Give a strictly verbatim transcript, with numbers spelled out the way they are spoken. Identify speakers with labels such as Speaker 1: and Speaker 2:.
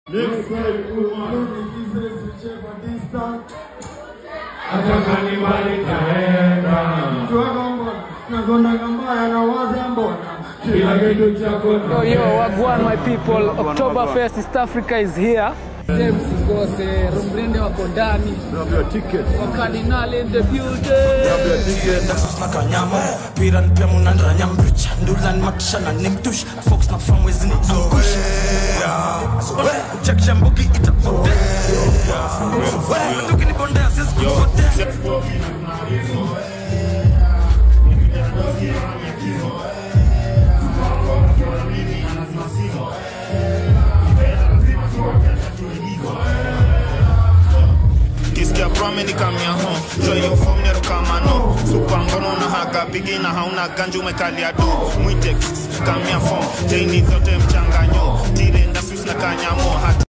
Speaker 1: Next slide, Umar. Hata kanibali taenda.
Speaker 2: Yo, yo, wagwan my people. Oktoberfest East Africa is here. James Ngose, Rumbrende wako ndani.
Speaker 1: Grab your ticket.
Speaker 2: Wakardinal in the building.
Speaker 1: Grab your ticket.
Speaker 3: Nasus na kanyama. Piran pia munandra nyambricha. Ndulan makshana nimtush. Fox na famwezi ni angush. Check shambuki itapote. Tuki ni bonde asisi kusote.
Speaker 4: Kiskia prame ni kamia home. Joy yo form nero kama no. Super ngono na haka bigi na hauna ganju umekalia do. Mwitex kamia form. Jaini zote mchanganyo. Tire ndasus na kanyamo.